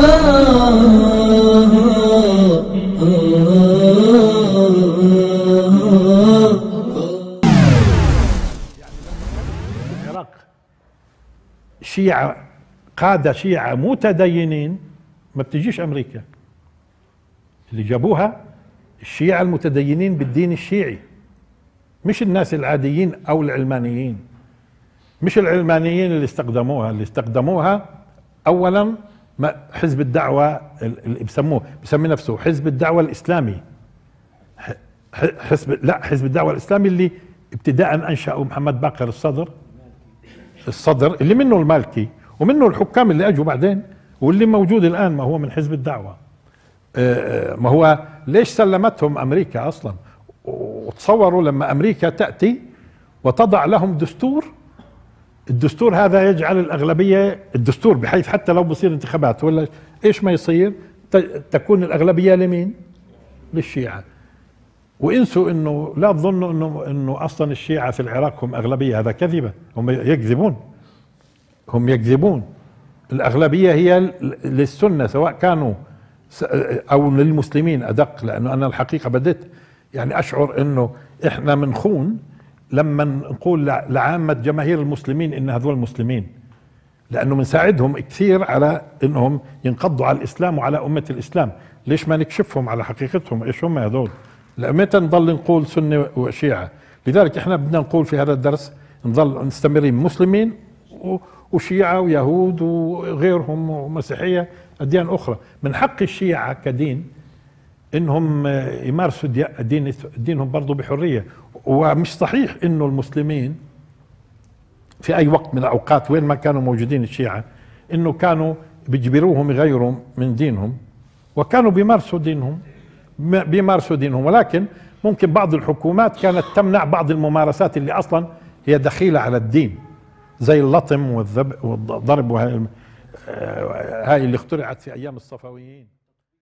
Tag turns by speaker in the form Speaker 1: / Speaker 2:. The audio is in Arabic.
Speaker 1: العراق شيعة، قادة شيعة متدينين، ما بتجيش أمريكا. اللي جابوها الشيعة المتدينين بالدين الشيعي، مش الناس العاديين أو العلمانيين. مش العلمانيين اللي استخدموها أولا حزب الدعوة اللي بسمي نفسه حزب الدعوة الإسلامي. حزب الدعوة الإسلامي اللي ابتداء أنشأه محمد باقر الصدر اللي منه المالكي ومنه الحكام اللي أجوا بعدين واللي موجود الآن، ما هو من حزب الدعوة. ما هو ليش سلمتهم أمريكا أصلا؟ وتصوروا لما أمريكا تأتي وتضع لهم دستور، الدستور هذا يجعل الأغلبية، الدستور بحيث حتى لو بصير انتخابات ولا إيش ما يصير تكون الأغلبية لمين؟ للشيعة. وانسوا انه لا تظنوا انه اصلا الشيعة في العراق هم اغلبية، هذا كذبة، هم يكذبون. الاغلبية هي للسنة سواء كانوا او للمسلمين ادق، لانه انا الحقيقة بديت يعني اشعر انه احنا منخون لما نقول لعامة جماهير المسلمين ان هذول مسلمين، لانه بنساعدهم كثير على انهم ينقضوا على الاسلام وعلى امة الاسلام. ليش ما نكشفهم على حقيقتهم ايش هم هذول؟ متى نضل نقول سنة وشيعة؟ لذلك احنا بدنا نقول في هذا الدرس نضل مستمرين مسلمين وشيعة ويهود وغيرهم ومسيحية أديان أخرى. من حق الشيعة كدين إنهم يمارسوا دينهم برضو بحرية. ومش صحيح إنه المسلمين في أي وقت من الأوقات وين ما كانوا موجودين الشيعة إنه كانوا بيجبروهم يغيروا من دينهم، وكانوا بيمارسوا دينهم، ولكن ممكن بعض الحكومات كانت تمنع بعض الممارسات اللي أصلا هي دخيلة على الدين، زي اللطم والضرب، وهاي اللي اخترعت في أيام الصفويين.